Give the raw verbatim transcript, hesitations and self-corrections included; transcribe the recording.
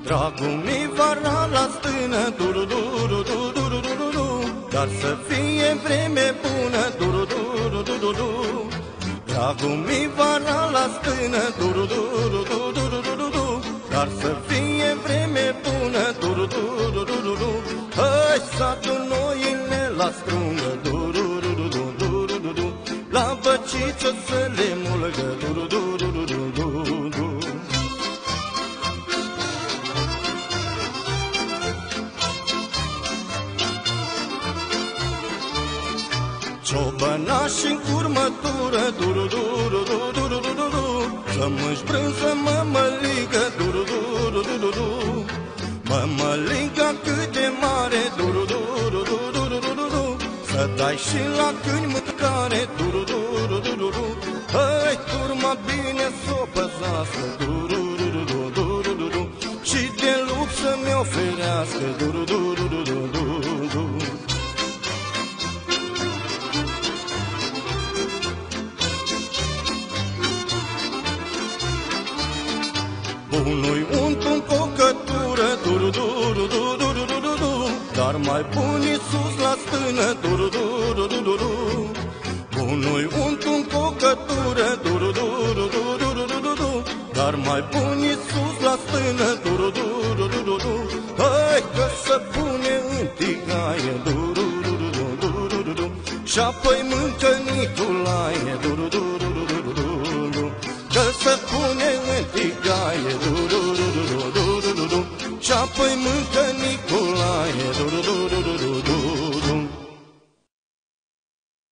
Dragul mi vara la stână, duru duru duru duru duru, dar să fie vreme bună, duru duru duru duru. Dragul mi vara la stână, duru duru duru duru duru, dar să fie vreme bună, duru duru duru duru. Hai satul noile la strungă, duru duru duru duru, la băciță să le mulgă, duru duru duru duru. Ciobănași-n curmătură, duru duru duru duru duru, să-mi-și brânză mămăligă, duru duru duru duru. Mămăliga cât de mare, duru duru duru duru duru, să dai și la câini mâncare, duru duru duru duru. Hai turma bine s-o păzească, duru duru duru duru, și de lup să-mi oferească, duru duru duru duru. Bunul-i unt în cocătură, duru duru duru duru duru, dar mai bun Iisus la stână, duru duru duru duru. Bunul-i unt în cocătură, duru duru duru duru duru, dar mai bun Iisus la stână, duru duru duru duru. Hai că să pune în tigaie, duru duru duru duru duru, și-apoi mâncă Nicolae, duru duru duru duru, că să pune în tigaie, duru duru duru duru duru, și-apoi mâncă Nicolae, duru duru duru duru.